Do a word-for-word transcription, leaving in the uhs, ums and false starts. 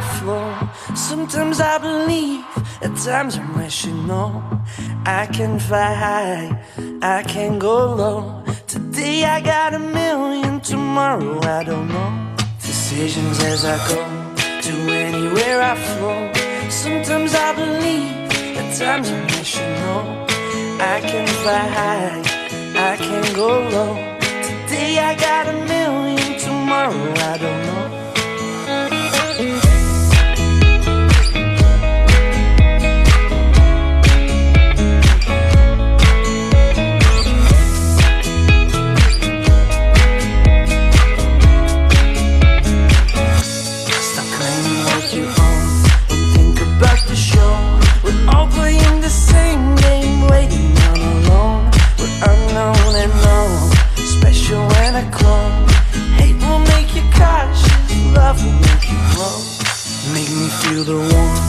flow. Sometimes I believe, at times I'm rational. I can fly high, I can go low. Today I got a million, tomorrow I don't know. Decisions as I go, to anywhere I flow. Sometimes I believe, at times I'm rational. I can fly high, I can go low. Today I got a million, tomorrow I don't know. Stop claiming what you own and think about the show. We're all playing the same game, waiting on alone. We're unknown and known, special and a clone. Hate will make you cautious, love will make you grow. Make me feel the warmth